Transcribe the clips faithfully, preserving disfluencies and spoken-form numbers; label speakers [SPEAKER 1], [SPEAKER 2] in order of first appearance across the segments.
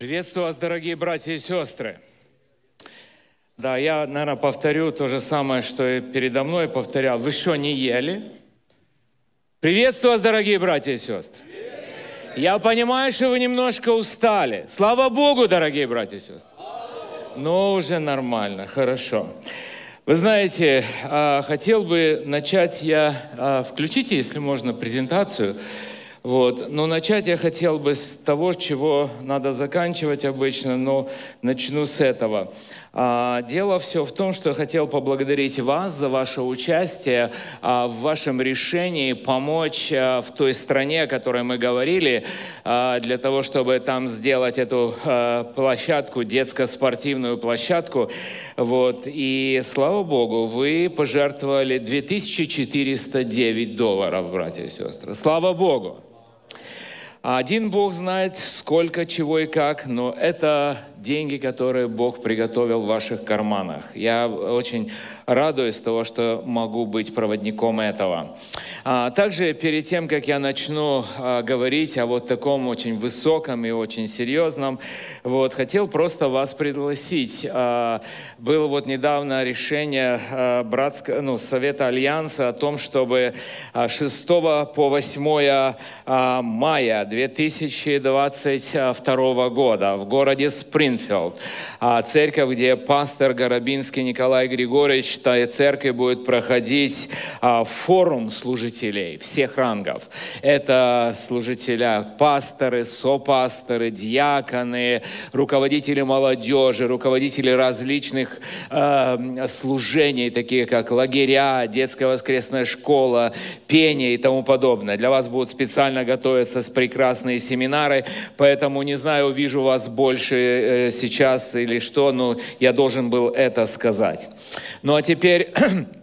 [SPEAKER 1] Приветствую вас, дорогие братья и сестры. Да, я, наверное, повторю то же самое, что и передо мной повторял. Вы что, не ели? Приветствую вас, дорогие братья и сестры. Я понимаю, что вы немножко устали. Слава Богу, дорогие братья и сестры. Но уже нормально, хорошо. Вы знаете, хотел бы начать я... Включите, если можно, презентацию. Вот. Но начать я хотел бы с того, чего надо заканчивать обычно, но начну с этого. А, дело все в том, что я хотел поблагодарить вас за ваше участие а, в вашем решении помочь а, в той стране, о которой мы говорили, а, для того, чтобы там сделать эту а, площадку, детско-спортивную площадку. Вот. И слава Богу, вы пожертвовали две тысячи четыреста девять долларов, братья и сестры. Слава Богу! Один Бог знает, сколько, чего и как, но это деньги, которые Бог приготовил в ваших карманах. Я очень радуюсь того, что могу быть проводником этого. А также перед тем, как я начну а, говорить о вот таком очень высоком и очень серьезном, вот, хотел просто вас пригласить. А, было вот недавно решение а, братского, ну, Совета Альянса о том, чтобы а, шестого по восьмое а, мая две тысячи двадцать второго года в городе Спрингфилд, а, церковь, где пастор Горобинский Николай Григорьевич, та церковь будет проходить а, форум служителей всех рангов. Это служителя, пасторы, сопасторы, диаконы, руководители молодежи, руководители различных э, служений, такие как лагеря, детская воскресная школа, пение и тому подобное. Для вас будут специально готовиться прекрасные семинары, поэтому не знаю, увижу вас больше э, сейчас или что, но я должен был это сказать. Ну а теперь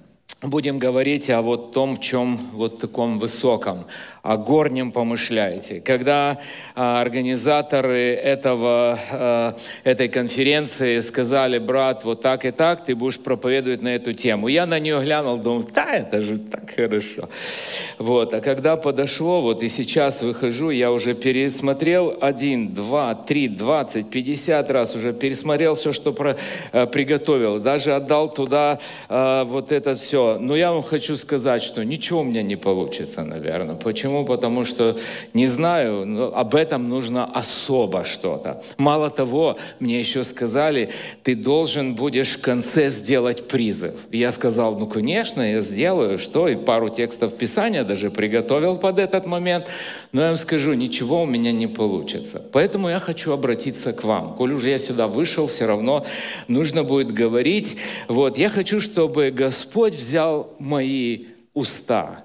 [SPEAKER 1] будем говорить о вот том, в чем вот таком высоком, о горнем помышляете. Когда а, организаторы этого, а, этой конференции сказали: брат, вот так и так, ты будешь проповедовать на эту тему. Я на нее глянул, думал, да, это же так хорошо. Вот. А когда подошло, вот и сейчас выхожу, я уже пересмотрел один, два, три, двадцать, пятьдесят раз, уже пересмотрел все, что про, а, приготовил. Даже отдал туда а, вот это все. Но я вам хочу сказать, что ничего у меня не получится, наверное. Почему? Потому что, не знаю, но об этом нужно особо что-то. Мало того, мне еще сказали, ты должен будешь в конце сделать призыв. И я сказал, ну, конечно, я сделаю, что? И пару текстов Писания даже приготовил под этот момент. Но я вам скажу, ничего у меня не получится. Поэтому я хочу обратиться к вам. Коль уже я сюда вышел, все равно нужно будет говорить. Вот, я хочу, чтобы Господь взял мои уста,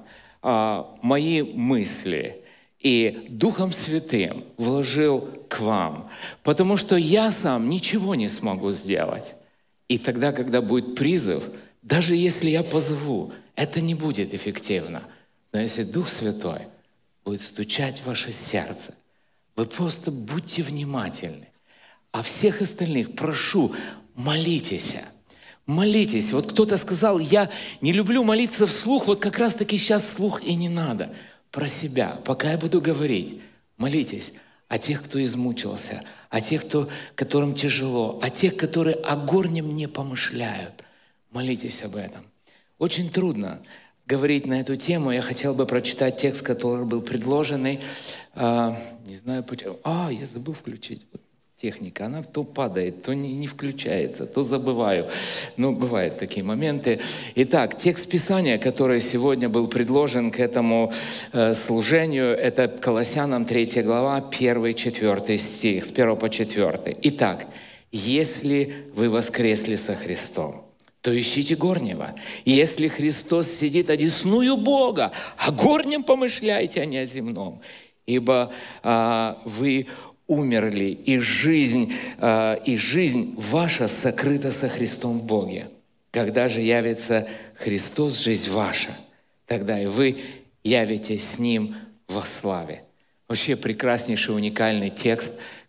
[SPEAKER 1] мои мысли и Духом Святым вложил к вам, потому что я сам ничего не смогу сделать. И тогда, когда будет призыв, даже если я позову, это не будет эффективно. Но если Дух Святой будет стучать в ваше сердце, вы просто будьте внимательны. А всех остальных прошу, молитесь. Молитесь. Вот кто-то сказал, я не люблю молиться вслух, вот как раз-таки сейчас вслух и не надо. Про себя, пока я буду говорить, молитесь о тех, кто измучился, о тех, кто, которым тяжело, о тех, которые о горнем не помышляют. Молитесь об этом. Очень трудно говорить на эту тему. Я хотел бы прочитать текст, который был предложенный. А, не знаю, почему. А, я забыл включить. Техника, она то падает, то не, не включается, то забываю. Ну, бывают такие моменты. Итак, текст Писания, который сегодня был предложен к этому э, служению, это Колоссянам третья глава, первый, четвертый стих, с первого по четвертый. Итак, если вы воскресли со Христом, то ищите горнего. Если Христос сидит одесную Бога, о горнем помышляйте, а не о земном. Ибо э, вы умерли, и жизнь, э, и жизнь ваша сокрыта со Христом в Боге. Когда же явится Христос, жизнь ваша, тогда и вы явитесь с Ним во славе. Вообще прекраснейший, уникальный текст,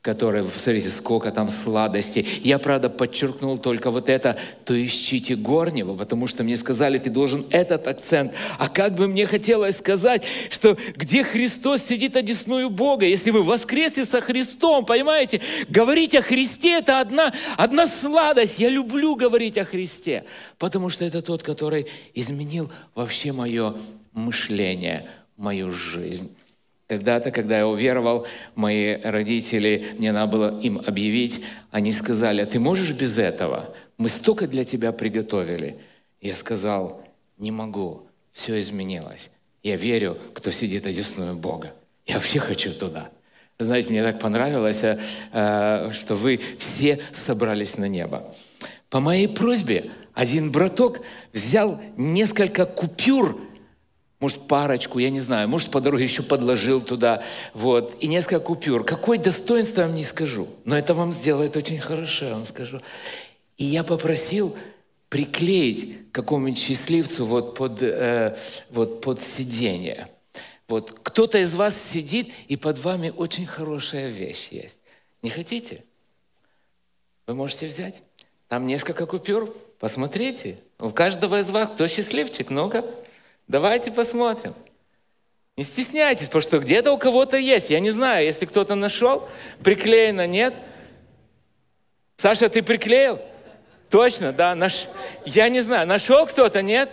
[SPEAKER 1] который, смотрите, сколько там сладостей. Я, правда, подчеркнул только вот это, то ищите горнего, потому что мне сказали, ты должен этот акцент. А как бы мне хотелось сказать, что где Христос сидит одесную Бога, если вы воскресли со Христом, понимаете? Говорить о Христе — это одна, одна сладость. Я люблю говорить о Христе, потому что это тот, который изменил вообще мое мышление, мою жизнь. Когда-то, когда я уверовал, мои родители, мне надо было им объявить, они сказали, а ты можешь без этого? Мы столько для тебя приготовили. Я сказал, не могу, все изменилось. Я верю, кто сидит одесную Бога. Я вообще хочу туда. Знаете, мне так понравилось, что вы все собрались на небо. По моей просьбе один браток взял несколько купюр, может, парочку, я не знаю, может, по дороге еще подложил туда, вот, и несколько купюр. Какое достоинство, я вам не скажу, но это вам сделает очень хорошо, я вам скажу. И я попросил приклеить какому-нибудь счастливцу вот под, э, вот под сиденье. Вот, кто-то из вас сидит, и под вами очень хорошая вещь есть. Не хотите? Вы можете взять. Там несколько купюр, посмотрите. У каждого из вас кто счастливчик, ну-ка. Давайте посмотрим. Не стесняйтесь, потому что где-то у кого-то есть. Я не знаю, если кто-то нашел, приклеено, нет? Саша, ты приклеил? Точно, да. Наш... Я не знаю, нашел кто-то, нет?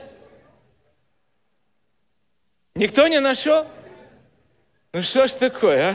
[SPEAKER 1] Никто не нашел? Ну что ж такое, а?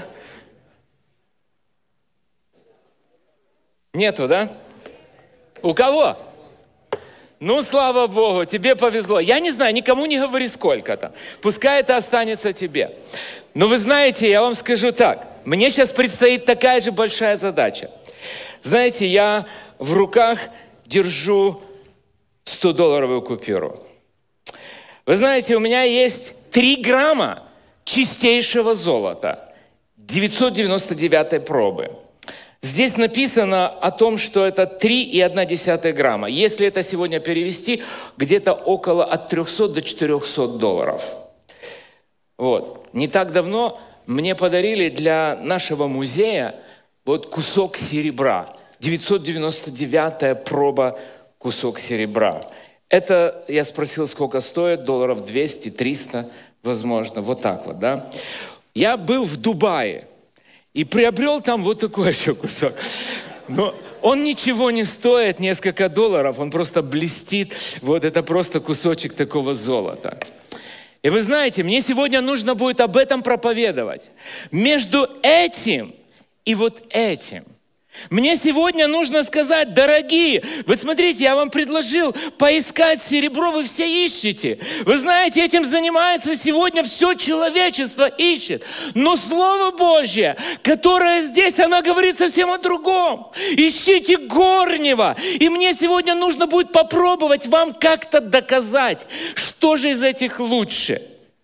[SPEAKER 1] Нету, да? У кого? Ну, слава Богу, тебе повезло. Я не знаю, никому не говори сколько-то. Пускай это останется тебе. Но вы знаете, я вам скажу так. Мне сейчас предстоит такая же большая задача. Знаете, я в руках держу сто-долларовую купюру. Вы знаете, у меня есть три грамма чистейшего золота девятьсот девяносто девятой пробы. Здесь написано о том, что это три и одна десятая грамма. Если это сегодня перевести, где-то около от трехсот до четырехсот долларов. Вот. Не так давно мне подарили для нашего музея вот кусок серебра. девятьсот девяносто девятая проба кусок серебра. Это, я спросил, сколько стоит, долларов двести, триста, возможно, вот так вот, да. Я был в Дубае. И приобрел там вот такой еще кусок. Но он ничего не стоит, несколько долларов, он просто блестит. Вот это просто кусочек такого золота. И вы знаете, мне сегодня нужно будет об этом проповедовать. Между этим и вот этим. Мне сегодня нужно сказать, дорогие, вы смотрите, я вам предложил поискать серебро, вы все ищете. Вы знаете, этим занимается сегодня все человечество, ищет. Но Слово Божье, которое здесь, оно говорит совсем о другом. Ищите горнего. И мне сегодня нужно будет попробовать вам как-то доказать, что же из этих лучше.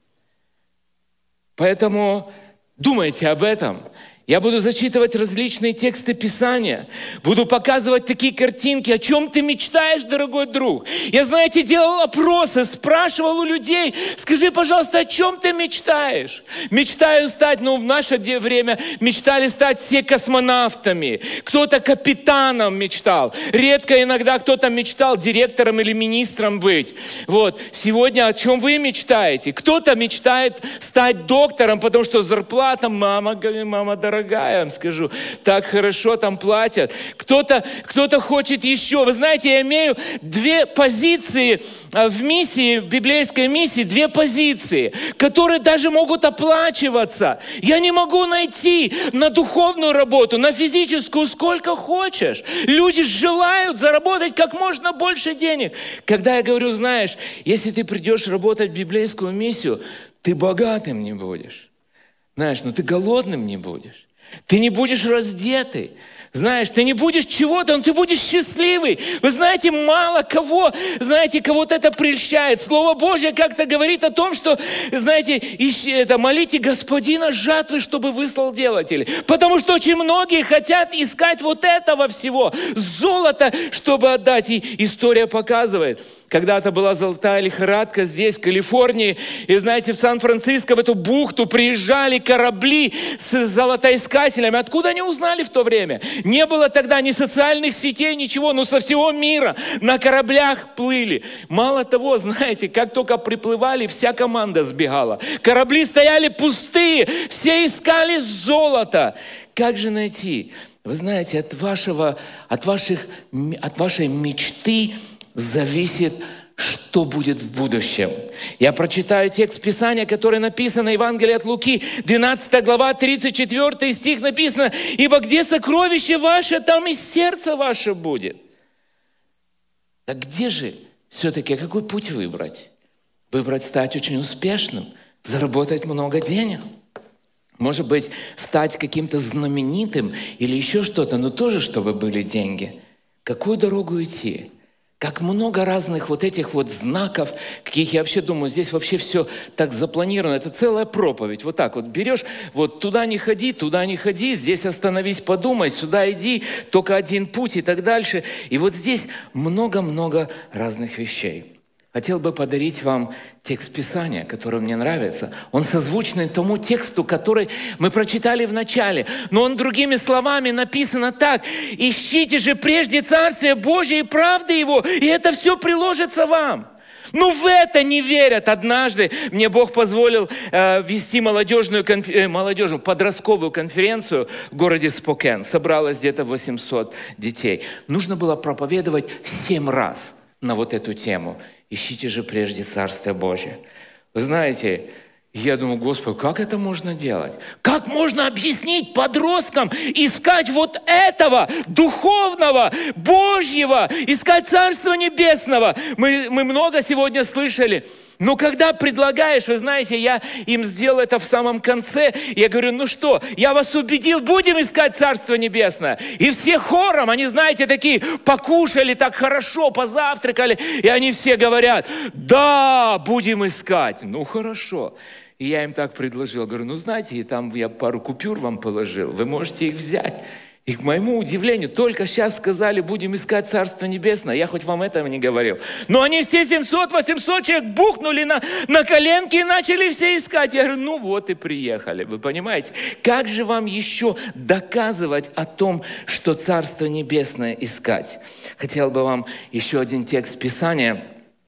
[SPEAKER 1] Поэтому думайте об этом. Я буду зачитывать различные тексты Писания, буду показывать такие картинки, о чем ты мечтаешь, дорогой друг. Я, знаете, делал опросы, спрашивал у людей, скажи, пожалуйста, о чем ты мечтаешь? Мечтаю стать, ну, в наше время мечтали стать все космонавтами, кто-то капитаном мечтал, редко иногда кто-то мечтал директором или министром быть. Вот, сегодня о чем вы мечтаете? Кто-то мечтает стать доктором, потому что зарплата, мама, мама, дорогая, дорогая, я вам скажу, так хорошо там платят. Кто-то, кто-то хочет еще. Вы знаете, я имею две позиции в миссии, в библейской миссии, две позиции, которые даже могут оплачиваться. Я не могу найти на духовную работу, на физическую, сколько хочешь. Люди желают заработать как можно больше денег. Когда я говорю, знаешь, если ты придешь работать в библейскую миссию, ты богатым не будешь. Знаешь, но ты голодным не будешь. Ты не будешь раздетый. Знаешь, ты не будешь чего-то, но ты будешь счастливый. Вы знаете, мало кого, знаете, кого-то это прельщает. Слово Божье как-то говорит о том, что, знаете, ищи, это, молите Господина жатвы, чтобы выслал делателей. Потому что очень многие хотят искать вот этого всего, золото, чтобы отдать. И история показывает, Когда-то была золотая лихорадка здесь, в Калифорнии. И знаете, в Сан-Франциско, в эту бухту приезжали корабли с золотоискателями. Откуда они узнали в то время? Не было тогда ни социальных сетей, ничего. Но со всего мира на кораблях плыли. Мало того, знаете, как только приплывали, вся команда сбегала. Корабли стояли пустые, все искали золото. Как же найти? Вы знаете, от, вашего, от, ваших, от вашей мечты зависит, что будет в будущем. Я прочитаю текст Писания, который написан в Евангелии от Луки, двенадцатая глава, тридцать четвёртый стих написано: «Ибо где сокровище ваше, там и сердце ваше будет». Так где же все-таки, какой путь выбрать? Выбрать стать очень успешным, заработать много денег. Может быть, стать каким-то знаменитым или еще что-то, но тоже, чтобы были деньги. Какую дорогу идти? Как много разных вот этих вот знаков, каких я вообще думаю, здесь вообще все так запланировано. Это целая проповедь. Вот так вот берешь, вот туда не ходи, туда не ходи, здесь остановись, подумай, сюда иди, только один путь и так дальше. И вот здесь много-много разных вещей. Хотел бы подарить вам текст Писания, который мне нравится. Он созвучный тому тексту, который мы прочитали в начале. Но он другими словами написано так: «Ищите же прежде Царствие Божие и правды Его, и это все приложится вам». Ну в это не верят. Однажды мне Бог позволил э, вести молодежную, конф... э, молодежную подростковую конференцию в городе Спокен. Собралось где-то восемьсот детей. Нужно было проповедовать семь раз на вот эту тему. Ищите же прежде Царствие Божие. Вы знаете, я думаю, Господи, как это можно делать? Как можно объяснить подросткам искать вот этого духовного, Божьего, искать Царства Небесного? Мы, мы много сегодня слышали. Но когда предлагаешь, вы знаете, я им сделал это в самом конце, я говорю, ну что, я вас убедил, будем искать Царство Небесное. И все хором, они, знаете, такие, покушали так хорошо, позавтракали, и они все говорят, да, будем искать. Ну хорошо. И я им так предложил, говорю, ну знаете, и там я пару купюр вам положил, вы можете их взять. И к моему удивлению, только сейчас сказали, будем искать Царство Небесное. Я хоть вам этого не говорил. Но они все семьсот-восемьсот человек бухнули на, на коленки и начали все искать. Я говорю, ну вот и приехали. Вы понимаете? Как же вам еще доказывать о том, что Царство Небесное искать? Хотел бы вам еще один текст Писания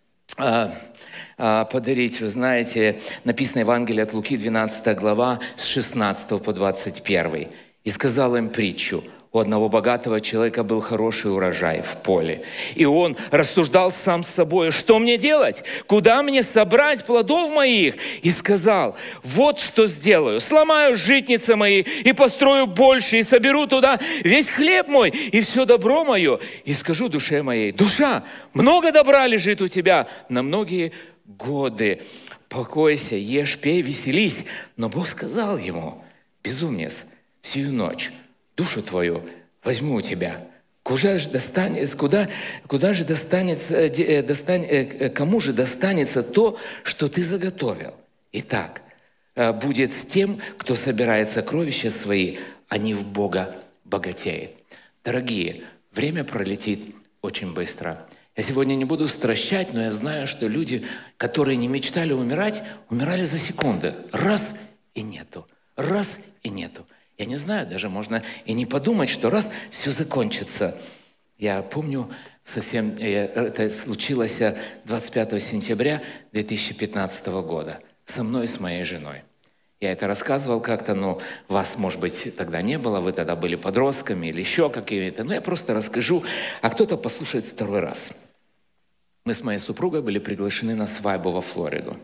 [SPEAKER 1] а, а, подарить. Вы знаете, написано в Евангелии от Луки, двенадцатая глава, с шестнадцатого по двадцать первый. И сказал им притчу. У одного богатого человека был хороший урожай в поле. И он рассуждал сам с собой, что мне делать? Куда мне собрать плодов моих? И сказал, вот что сделаю. Сломаю житницы мои и построю больше, и соберу туда весь хлеб мой и все добро мое. И скажу душе моей, душа, много добра лежит у тебя на многие годы. Покойся, ешь, пей, веселись. Но Бог сказал ему, безумец, сию ночь душу твою возьму у тебя. Куда же достанется, куда, куда же достанется, достань, кому же достанется то, что ты заготовил? Итак, будет с тем, кто собирает сокровища свои, а не в Бога богатеет. Дорогие, время пролетит очень быстро. Я сегодня не буду стращать, но я знаю, что люди, которые не мечтали умирать, умирали за секунды. Раз и нету. Раз и нету. Я не знаю, даже можно и не подумать, что раз все закончится. Я помню совсем, это случилось двадцать пятого сентября две тысячи пятнадцатого года со мной и с моей женой. Я это рассказывал как-то, но вас, может быть, тогда не было, вы тогда были подростками или еще какими-то. Но я просто расскажу, а кто-то послушает второй раз. Мы с моей супругой были приглашены на свадьбу во Флориду.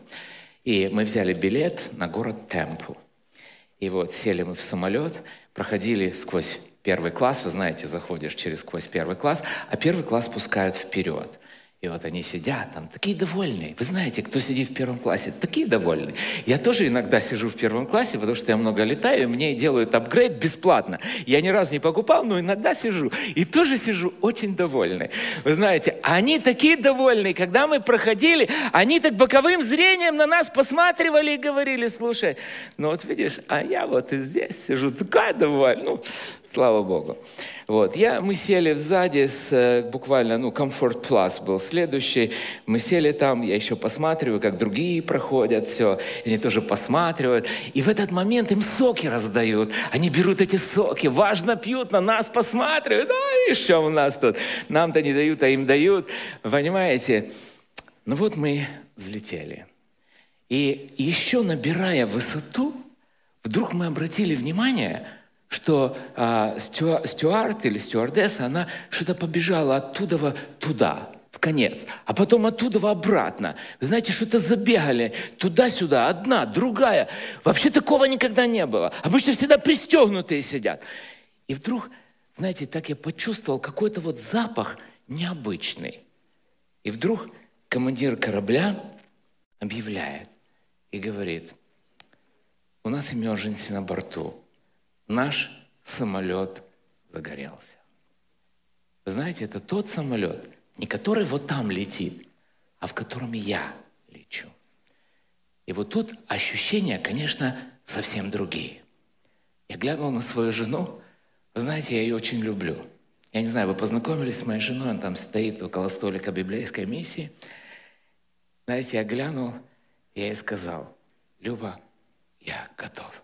[SPEAKER 1] И мы взяли билет на город Темпл. И вот сели мы в самолет, проходили сквозь первый класс, вы знаете, заходишь через сквозь первый класс, а первый класс пускают вперед. И вот они сидят там, такие довольные. Вы знаете, кто сидит в первом классе? Такие довольные. Я тоже иногда сижу в первом классе, потому что я много летаю, и мне делают апгрейд бесплатно. Я ни разу не покупал, но иногда сижу. И тоже сижу очень довольный. Вы знаете, они такие довольные. Когда мы проходили, они так боковым зрением на нас посматривали и говорили, слушай, ну вот видишь, а я вот и здесь сижу, такая довольная. Ну, Слава Богу. Вот. Я, мы сели сзади, с, буквально, ну, Comfort Plus был следующий. Мы сели там, я еще посматриваю, как другие проходят, все. Они тоже посматривают. И в этот момент им соки раздают. Они берут эти соки, важно пьют, на нас посматривают. А, видишь, что у нас тут? Нам-то не дают, а им дают. Понимаете? Ну вот мы взлетели. И еще набирая высоту, вдруг мы обратили внимание, что а, стюа, стюард или стюардесса, она что-то побежала оттуда туда, в конец, а потом оттуда обратно. Вы знаете, что-то забегали туда-сюда, одна, другая. Вообще такого никогда не было. Обычно всегда пристегнутые сидят. И вдруг, знаете, так я почувствовал какой-то вот запах необычный. И вдруг командир корабля объявляет и говорит: у нас emergency на борту. Наш самолет загорелся. Вы знаете, это тот самолет, не который вот там летит, а в котором я лечу. И вот тут ощущения, конечно, совсем другие. Я глянул на свою жену. Вы знаете, я ее очень люблю. Я не знаю, вы познакомились с моей женой, она там стоит около столика библейской миссии. Знаете, я глянул, я ей сказал: Люба, я готов.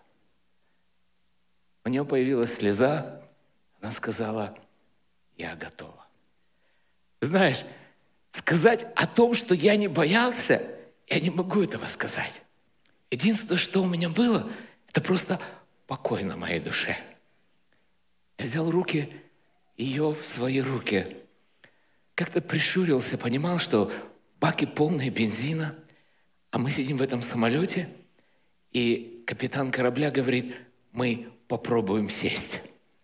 [SPEAKER 1] У нее появилась слеза, она сказала: я готова. Знаешь, сказать о том, что я не боялся, я не могу этого сказать. Единственное, что у меня было, это просто покой на моей душе. Я взял руки, ее в свои руки, как-то прищурился, понимал, что баки полные бензина, а мы сидим в этом самолете, и капитан корабля говорит: мы попробуем сесть.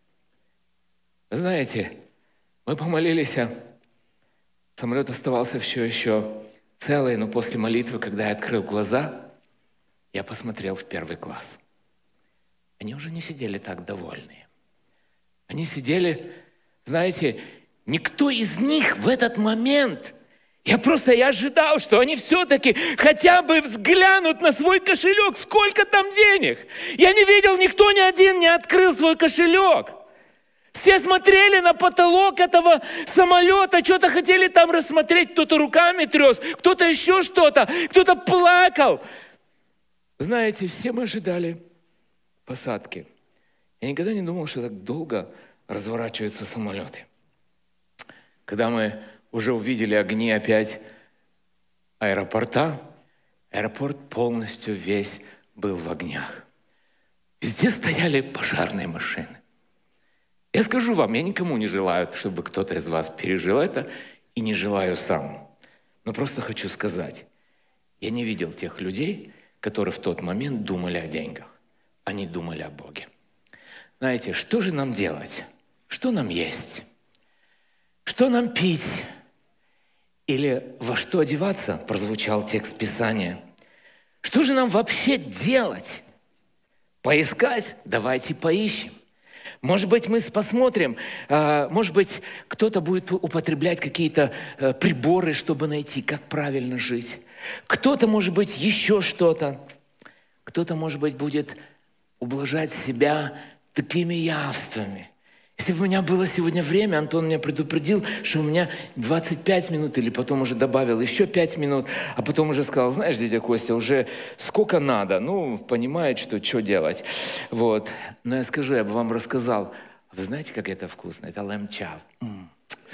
[SPEAKER 1] Вы знаете, мы помолились, самолет оставался все еще целый, но после молитвы, когда я открыл глаза, я посмотрел в первый класс. Они уже не сидели так довольные. Они сидели, знаете, никто из них в этот момент... Я просто я ожидал, что они все-таки хотя бы взглянут на свой кошелек, сколько там денег. Я не видел, никто ни один не открыл свой кошелек. Все смотрели на потолок этого самолета, что-то хотели там рассмотреть, кто-то руками тряс, кто-то еще что-то, кто-то плакал. Знаете, все мы ожидали посадки. Я никогда не думал, что так долго разворачиваются самолеты. Когда мы уже увидели огни опять аэропорта, аэропорт полностью весь был в огнях. Везде стояли пожарные машины. Я скажу вам, я никому не желаю, чтобы кто-то из вас пережил это, и не желаю сам. Но просто хочу сказать, я не видел тех людей, которые в тот момент думали о деньгах. Они думали о Боге. Знаете, что же нам делать? Что нам есть? Что нам пить? Или во что одеваться, прозвучал текст Писания. Что же нам вообще делать? Поискать? Давайте поищем. Может быть, мы посмотрим, может быть, кто-то будет употреблять какие-то приборы, чтобы найти, как правильно жить. Кто-то, может быть, еще что-то. Кто-то, может быть, будет ублажать себя такими явствами. Если бы у меня было сегодня время, Антон меня предупредил, что у меня двадцать пять минут, или потом уже добавил еще пять минут, а потом уже сказал: знаешь, дядя Костя, уже сколько надо, ну, понимает, что, что делать. Вот. Но я скажу, я бы вам рассказал, вы знаете, как это вкусно? Это лэм-чав. М-м.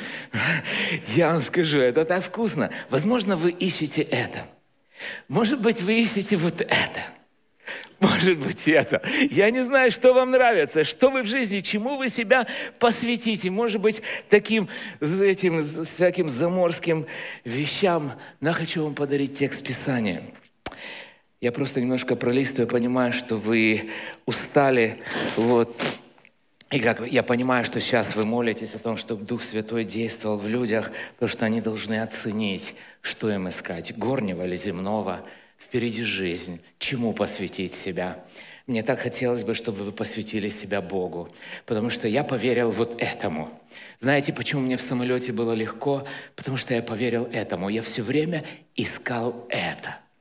[SPEAKER 1] Я вам скажу, это так вкусно. Возможно, вы ищете это. Может быть, вы ищете вот это. Может быть, это. Я не знаю, что вам нравится, что вы в жизни, чему вы себя посвятите. Может быть, таким этим, всяким заморским вещам. Но я хочу вам подарить текст Писания. Я просто немножко пролистываю, понимаю, что вы устали. Вот. И как я понимаю, что сейчас вы молитесь о том, чтобы Дух Святой действовал в людях, потому что они должны оценить, что им искать, горнего или земного. Впереди жизнь. Чему посвятить себя? Мне так хотелось бы, чтобы вы посвятили себя Богу, потому что я поверил вот этому. Знаете, почему мне в самолете было легко? Потому что я поверил этому. Я все время искал это. И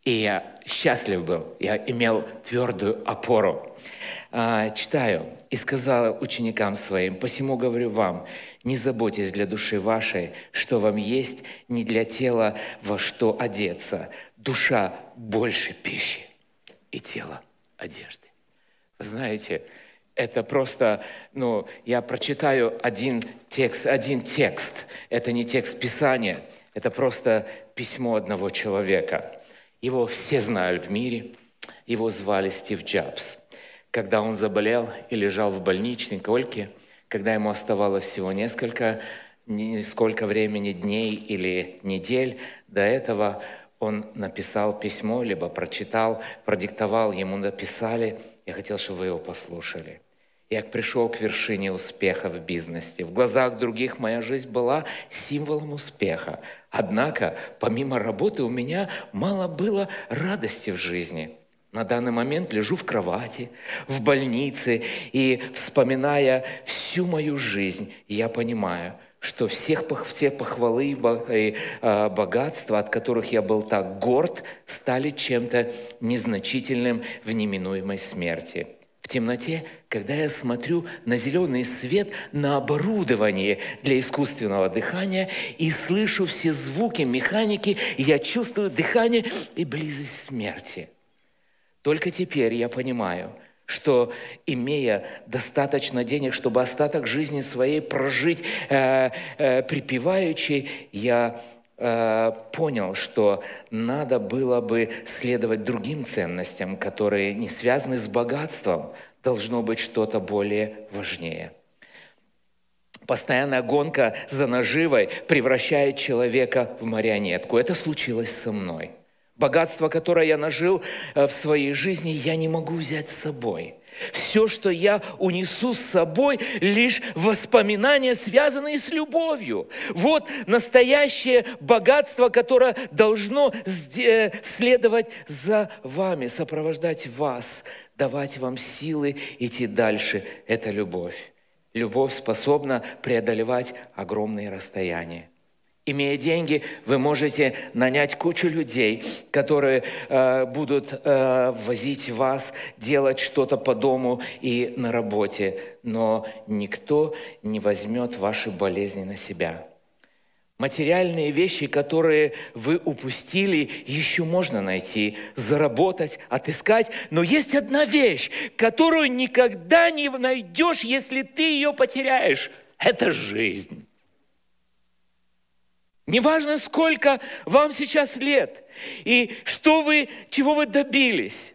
[SPEAKER 1] И я счастлив был, я имел твердую опору. А, читаю. «И сказал ученикам своим, посему говорю вам, не заботьтесь для души вашей, что вам есть, не для тела, во что одеться. Душа больше пищи, и тело одежды». Вы знаете, это просто, ну, я прочитаю один текст, один текст. Это не текст Писания, это просто письмо одного человека. Его все знают в мире. Его звали Стив Джобс. Когда он заболел и лежал в больничной койке, когда ему оставалось всего несколько, несколько времени, дней или недель, до этого он написал письмо, либо прочитал, продиктовал, ему написали. Я хотел, чтобы вы его послушали. «Я пришел к вершине успеха в бизнесе. В глазах других моя жизнь была символом успеха. Однако, помимо работы, у меня мало было радости в жизни. На данный момент лежу в кровати, в больнице, и, вспоминая всю мою жизнь, я понимаю, что всех, все похвалы и богатства, от которых я был так горд, стали чем-то незначительным в неминуемой смерти. В темноте, когда я смотрю на зеленый свет, на оборудование для искусственного дыхания и слышу все звуки механики, я чувствую дыхание и близость смерти. Только теперь я понимаю, что, имея достаточно денег, чтобы остаток жизни своей прожить э, э, припеваючи, я э, понял, что надо было бы следовать другим ценностям, которые не связаны с богатством. Должно быть что-то более важнее. Постоянная гонка за наживой превращает человека в марионетку. Это случилось со мной. Богатство, которое я нажил в своей жизни, я не могу взять с собой. Все, что я унесу с собой, лишь воспоминания, связанные с любовью. Вот настоящее богатство, которое должно следовать за вами, сопровождать вас, давать вам силы идти дальше. Это любовь. Любовь способна преодолевать огромные расстояния. Имея деньги, вы можете нанять кучу людей, которые э, будут э, возить вас, делать что-то по дому и на работе, но никто не возьмет ваши болезни на себя. Материальные вещи, которые вы упустили, еще можно найти, заработать, отыскать. Но есть одна вещь, которую никогда не найдешь, если ты ее потеряешь. Это жизнь. Неважно, сколько вам сейчас лет и что вы, чего вы добились.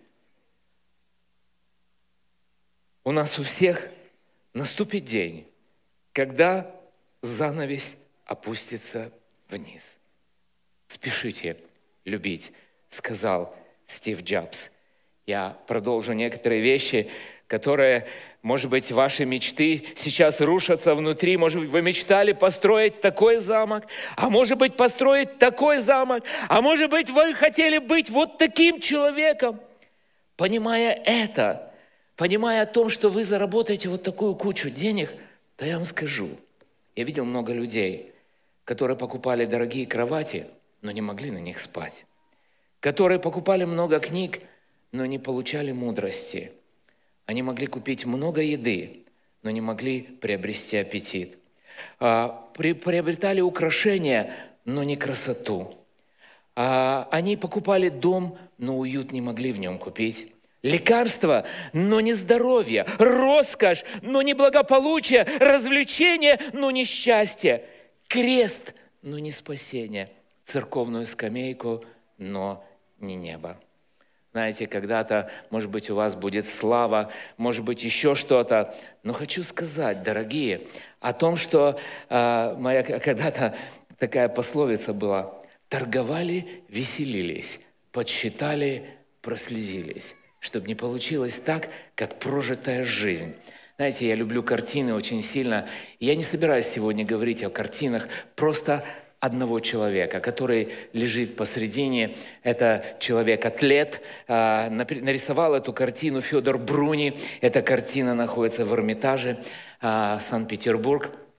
[SPEAKER 1] У нас у всех наступит день, когда занавес опустится вниз. Спешите любить, сказал Стив Джобс. Я продолжу некоторые вещи, которые, может быть, ваши мечты сейчас рушатся внутри. Может быть, вы мечтали построить такой замок, а может быть, построить такой замок, а может быть, вы хотели быть вот таким человеком. Понимая это, понимая о том, что вы заработаете вот такую кучу денег, то я вам скажу, я видел много людей, которые покупали дорогие кровати, но не могли на них спать, которые покупали много книг, но не получали мудрости. Они могли купить много еды, но не могли приобрести аппетит. Приобретали украшения, но не красоту. Они покупали дом, но уют не могли в нем купить. Лекарства, но не здоровье. Роскошь, но не благополучие. Развлечение, но не счастье. Крест, но не спасение. Церковную скамейку, но не небо. Знаете, когда-то, может быть, у вас будет слава, может быть, еще что-то. Но хочу сказать, дорогие, о том, что э, моя когда-то такая пословица была. Торговали, веселились, подсчитали, прослезились. Чтобы не получилось так, как прожитая жизнь. Знаете, я люблю картины очень сильно. И я не собираюсь сегодня говорить о картинах, просто одного человека, который лежит посредине. Это человек-атлет. Нарисовал эту картину Федор Бруни. Эта картина находится в Эрмитаже, Санкт-Петербург.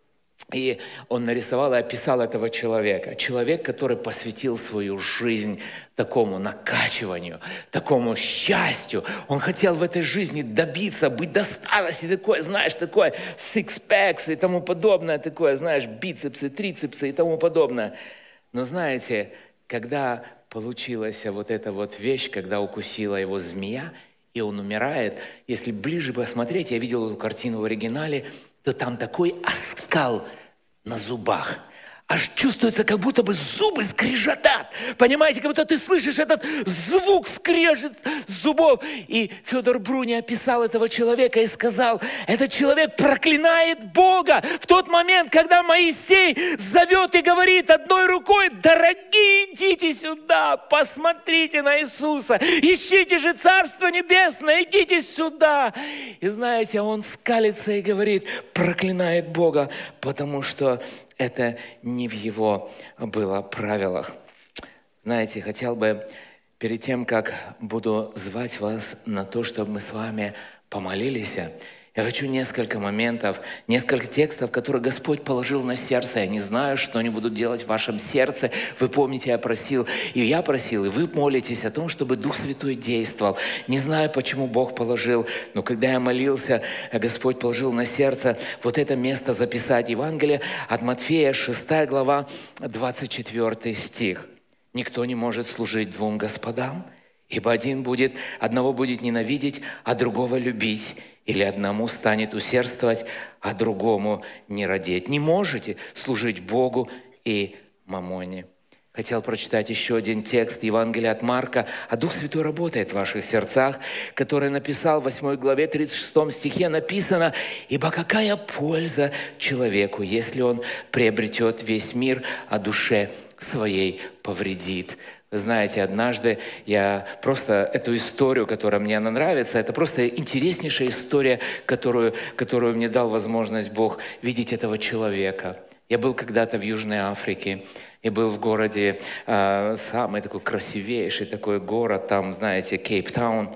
[SPEAKER 1] И он нарисовал и описал этого человека. Человек, который посвятил свою жизнь такому накачиванию, такому счастью. Он хотел в этой жизни добиться, быть до старости, такое, знаешь, такое six-packs и тому подобное, такое, знаешь, бицепсы, трицепсы и тому подобное. Но знаете, когда получилась вот эта вот вещь, когда укусила его змея, и он умирает, если ближе посмотреть, я видел эту картину в оригинале, то там такой оскал на зубах. Аж чувствуется, как будто бы зубы скрежетат. Понимаете, как будто ты слышишь этот звук скрежет зубов. И Федор Бруни описал этого человека и сказал, этот человек проклинает Бога в тот момент, когда Моисей зовет и говорит одной рукой, дорогие, идите сюда, посмотрите на Иисуса, ищите же Царство Небесное, идите сюда. И знаете, он скалится и говорит, проклинает Бога, потому что это не в его было правилах. Знаете, хотел бы перед тем, как буду звать вас на то, чтобы мы с вами помолились, я хочу несколько моментов, несколько текстов, которые Господь положил на сердце. Я не знаю, что они будут делать в вашем сердце. Вы помните, я просил, и я просил, и вы молитесь о том, чтобы Дух Святой действовал. Не знаю, почему Бог положил, но когда я молился, Господь положил на сердце вот это место записать. Евангелие от Матфея, шестая глава, двадцать четвёртый стих. «Никто не может служить двум господам, ибо один будет, одного будет ненавидеть, а другого любить. Или одному станет усердствовать, а другому не радеть. Не можете служить Богу и мамоне». Хотел прочитать еще один текст Евангелия от Марка, а Дух Святой работает в ваших сердцах, который написал в восьмой главе, тридцать шестом стихе написано, «Ибо какая польза человеку, если он приобретет весь мир, а душе своей повредит». Вы знаете, однажды я просто эту историю, которая мне она нравится, это просто интереснейшая история, которую, которую мне дал возможность Бог видеть этого человека. Я был когда-то в Южной Африке, и был в городе, э, самый такой красивейший такой город, там, знаете, Кейптаун.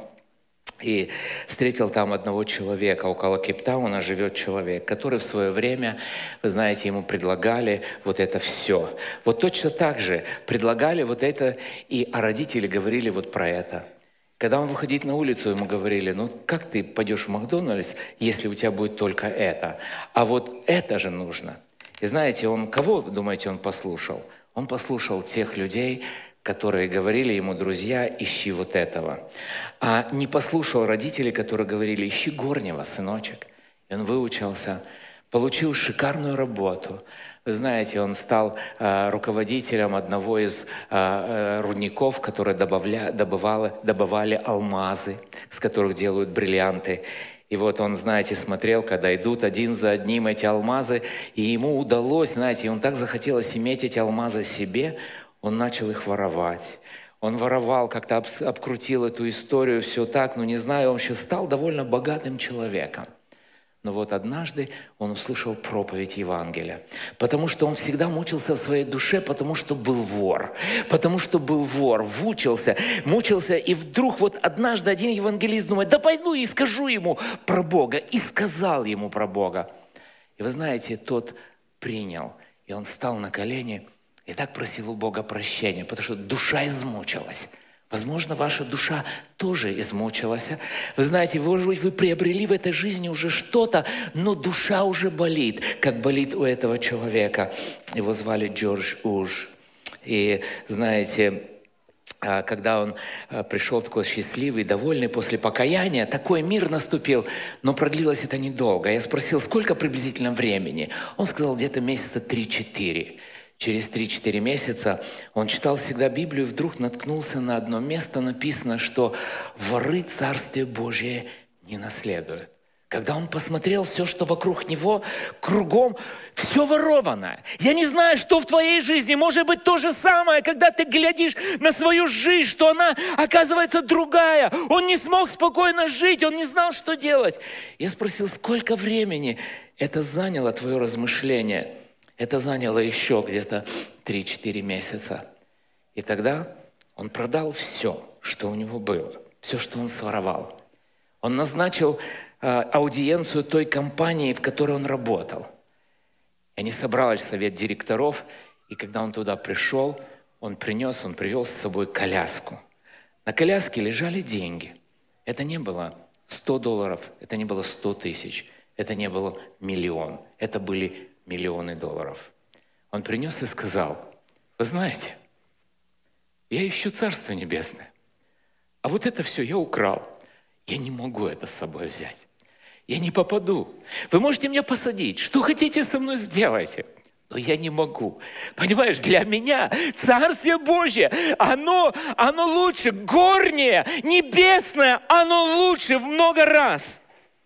[SPEAKER 1] И встретил там одного человека, около Кейптауна живет человек, который в свое время, вы знаете, ему предлагали вот это все. Вот точно так же предлагали вот это, и а родители говорили вот про это. Когда он выходит на улицу, ему говорили, ну как ты пойдешь в Макдональдс, если у тебя будет только это? А вот это же нужно. И знаете, он кого, думаете, он послушал? Он послушал тех людей, которые говорили ему, друзья, ищи вот этого. А не послушал родителей, которые говорили, ищи горнего, сыночек. И он выучился, получил шикарную работу. Вы знаете, он стал э, руководителем одного из э, рудников, которые добавля, добывали, добывали алмазы, с которых делают бриллианты. И вот он, знаете, смотрел, когда идут один за одним эти алмазы, и ему удалось, знаете, он так захотелось иметь эти алмазы себе, он начал их воровать. Он воровал, как-то об, обкрутил эту историю, все так, ну не знаю, он сейчас стал довольно богатым человеком. Но вот однажды он услышал проповедь Евангелия, потому что он всегда мучился в своей душе, потому что был вор, потому что был вор, мучился, мучился, и вдруг вот однажды один евангелист думает, да пойду и скажу ему про Бога, и сказал ему про Бога. И вы знаете, тот принял, и он встал на колени, и так просил у Бога прощения, потому что душа измучилась. Возможно, ваша душа тоже измучилась. Вы знаете, может быть, вы приобрели в этой жизни уже что-то, но душа уже болит, как болит у этого человека. Его звали Джордж Уж. И знаете, когда он пришел такой счастливый, довольный после покаяния, такой мир наступил, но продлилось это недолго. Я спросил, сколько приблизительно времени? Он сказал, где-то месяца три-четыре. Через три-четыре месяца он читал всегда Библию, и вдруг наткнулся на одно место, написано, что воры Царствие Божие не наследуют. Когда он посмотрел все, что вокруг него, кругом все ворованное. Я не знаю, что в твоей жизни может быть то же самое, когда ты глядишь на свою жизнь, что она оказывается другая. Он не смог спокойно жить, он не знал, что делать. Я спросил, сколько времени это заняло твое размышление? Это заняло еще где-то три-четыре месяца. И тогда он продал все, что у него было, все, что он своровал. Он назначил э, аудиенцию той компании, в которой он работал. И они собрались совет директоров, и когда он туда пришел, он принес, он привел с собой коляску. На коляске лежали деньги. Это не было сто долларов, это не было сто тысяч, это не было миллион, это были миллионы долларов. Он принес и сказал: вы знаете, я ищу Царство Небесное, а вот это все я украл. Я не могу это с собой взять. Я не попаду. Вы можете меня посадить, что хотите со мной сделайте. Но я не могу. Понимаешь, для меня Царствие Божье, оно, оно лучше, горнее, небесное, оно лучше в много раз.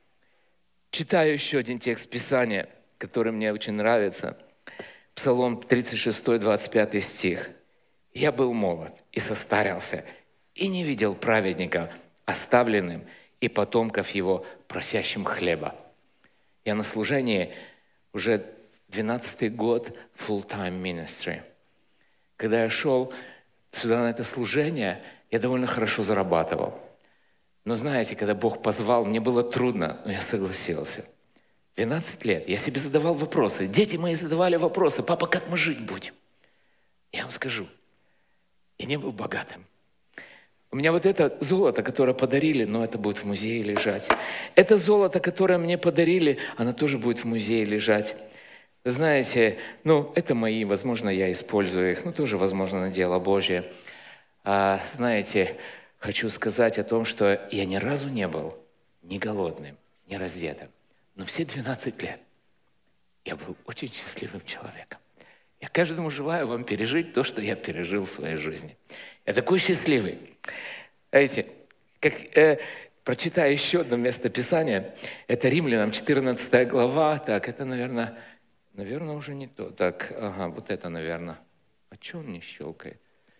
[SPEAKER 1] Читаю еще один текст Писания, который мне очень нравится. Псалом тридцать шесть, двадцать пять стих. «Я был молод и состарился, и не видел праведника оставленным, и потомков его просящим хлеба». Я на служении уже двенадцатый год full-time ministry. Когда я шел сюда на это служение, я довольно хорошо зарабатывал. Но знаете, когда Бог позвал, мне было трудно, но я согласился. двенадцать лет я себе задавал вопросы. Дети мои задавали вопросы: папа, как мы жить будем? Я вам скажу, я не был богатым. У меня вот это золото, которое подарили, но это будет в музее лежать. Это золото, которое мне подарили, оно тоже будет в музее лежать. Вы знаете, ну, это мои, возможно, я использую их, но тоже, возможно, на дело Божье. А, знаете, хочу сказать о том, что я ни разу не был ни голодным, ни раздетым. Но все двенадцать лет я был очень счастливым человеком. Я каждому желаю вам пережить то, что я пережил в своей жизни. Я такой счастливый. Знаете, как, э, прочитаю еще одно место Писания. Это Римлянам четырнадцатая глава. Так, это, наверное, наверное, уже не то. Так, ага, вот это, наверное. А что он не щелкает?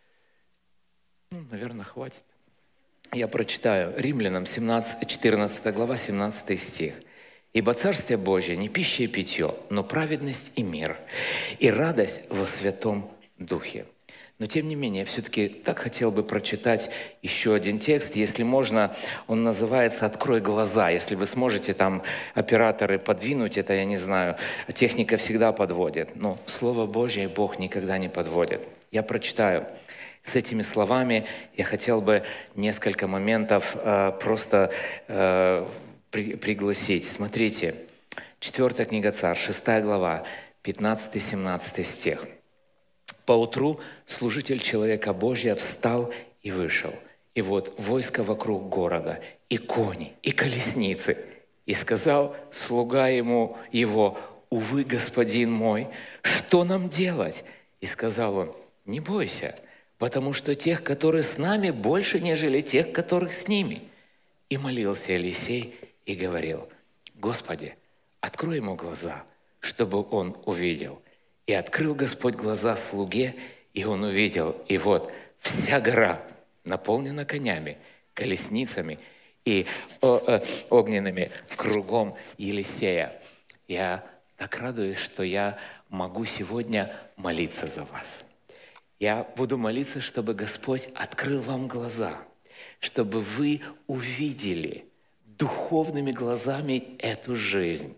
[SPEAKER 1] Ну, наверное, хватит. Я прочитаю. Римлянам четырнадцатая глава, семнадцатый стих. «Ибо Царствие Божье не пища и питье, но праведность и мир, и радость во Святом Духе». Но тем не менее, я все-таки так хотел бы прочитать еще один текст. Если можно, он называется «Открой глаза». Если вы сможете там, операторы, подвинуть это, я не знаю. Техника всегда подводит. Но Слово Божье Бог никогда не подводит. Я прочитаю. С этими словами я хотел бы несколько моментов э, просто э, при, пригласить. Смотрите, четвертая книга Царств, шестая глава, пятнадцатый-семнадцатый стих. «Поутру служитель человека Божия встал и вышел. И вот войско вокруг города, и кони, и колесницы. И сказал слуга ему его: увы, господин мой, что нам делать? И сказал он: не бойся, потому что тех, которые с нами, больше, нежели тех, которых с ними. И молился Елисей и говорил: Господи, открой ему глаза, чтобы он увидел. И открыл Господь глаза слуге, и он увидел. И вот вся гора наполнена конями, колесницами и огненными кругом Елисея. Я так радуюсь, что я могу сегодня молиться за вас. Я буду молиться, чтобы Господь открыл вам глаза, чтобы вы увидели духовными глазами эту жизнь.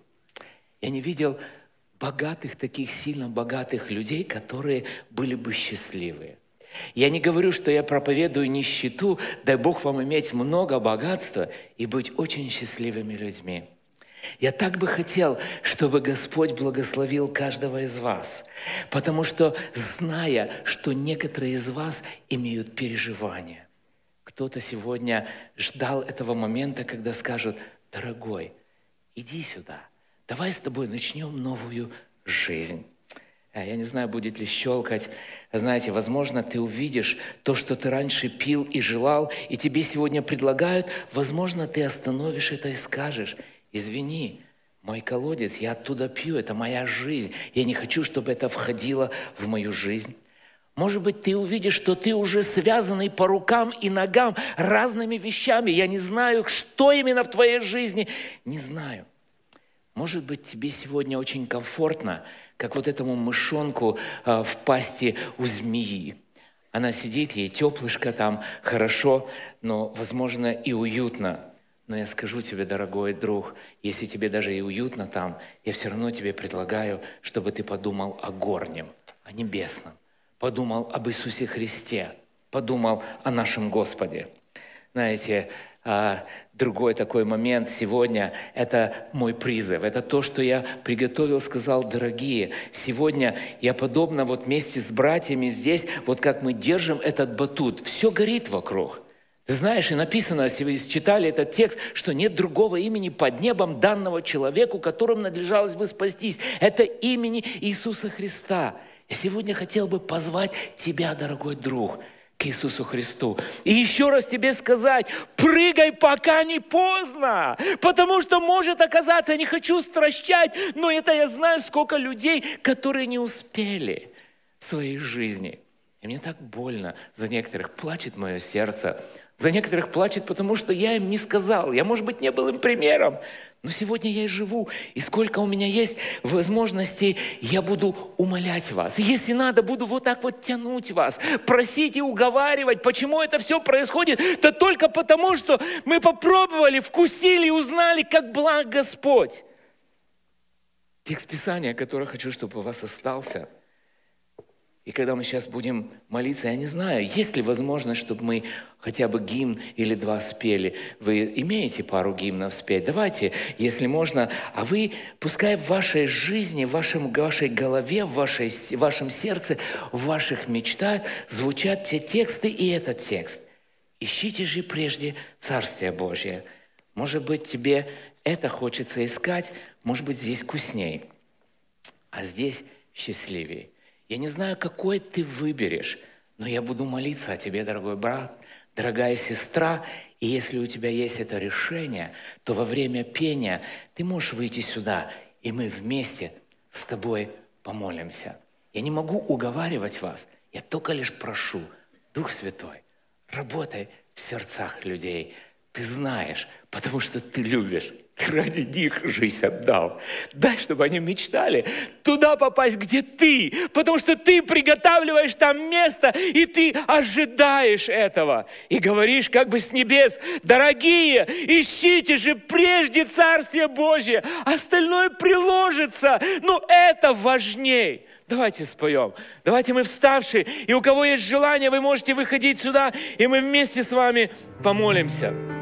[SPEAKER 1] Я не видел богатых, таких сильно богатых людей, которые были бы счастливые. Я не говорю, что я проповедую нищету, дай Бог вам иметь много богатства и быть очень счастливыми людьми. Я так бы хотел, чтобы Господь благословил каждого из вас, потому что, зная, что некоторые из вас имеют переживания, кто-то сегодня ждал этого момента, когда скажут: дорогой, иди сюда, давай с тобой начнем новую жизнь. Я не знаю, будет ли щелкать. Знаете, возможно, ты увидишь то, что ты раньше пил и желал, и тебе сегодня предлагают. Возможно, ты остановишь это и скажешь: извини, мой колодец, я оттуда пью, это моя жизнь. Я не хочу, чтобы это входило в мою жизнь. Может быть, ты увидишь, что ты уже связанный по рукам и ногам разными вещами. Я не знаю, что именно в твоей жизни. Не знаю. Может быть, тебе сегодня очень комфортно, как вот этому мышонку э, в пасти у змеи. Она сидит, ей теплышко там, хорошо, но, возможно, и уютно. Но я скажу тебе, дорогой друг, если тебе даже и уютно там, я все равно тебе предлагаю, чтобы ты подумал о горнем, о небесном, подумал об Иисусе Христе, подумал о нашем Господе. Знаете, другой такой момент сегодня – это мой призыв. Это то, что я приготовил, сказал, дорогие. Сегодня я подобно вот вместе с братьями здесь, вот как мы держим этот батут, все горит вокруг. Ты знаешь, и написано, если вы читали этот текст, что нет другого имени под небом, данного человеку, которым надлежалось бы спастись. Это имени Иисуса Христа. Я сегодня хотел бы позвать тебя, дорогой друг, к Иисусу Христу. И еще раз тебе сказать, прыгай, пока не поздно. Потому что может оказаться, я не хочу стращать, но это я знаю, сколько людей, которые не успели в своей жизни. И мне так больно за некоторых, плачет мое сердце. За некоторых плачет, потому что я им не сказал. Я, может быть, не был им примером. Но сегодня я и живу. И сколько у меня есть возможностей, я буду умолять вас. Если надо, буду вот так вот тянуть вас, просить и уговаривать. Почему это все происходит? Да только потому, что мы попробовали, вкусили и узнали, как благ Господь. Текст Писания, который хочу, чтобы у вас остался. И когда мы сейчас будем молиться, я не знаю, есть ли возможность, чтобы мы хотя бы гимн или два спели. Вы имеете пару гимнов спеть? Давайте, если можно. А вы, пускай в вашей жизни, в вашем, в вашей голове, в, вашей, в вашем сердце, в ваших мечтах звучат те тексты и этот текст. Ищите же прежде Царствие Божие. Может быть, тебе это хочется искать, может быть, здесь вкусней, а здесь счастливее. Я не знаю, какой ты выберешь, но я буду молиться о тебе, дорогой брат, дорогая сестра. И если у тебя есть это решение, то во время пения ты можешь выйти сюда, и мы вместе с тобой помолимся. Я не могу уговаривать вас, я только лишь прошу, Дух Святой, работай в сердцах людей. Ты знаешь, потому что ты любишь. Ради них жизнь отдал. Дай, чтобы они мечтали туда попасть, где ты. Потому что ты приготавливаешь там место, и ты ожидаешь этого. И говоришь как бы с небес: дорогие, ищите же прежде Царствие Божие. Остальное приложится. Но это важней. Давайте споем. Давайте мы вставшие. И у кого есть желание, вы можете выходить сюда, и мы вместе с вами помолимся.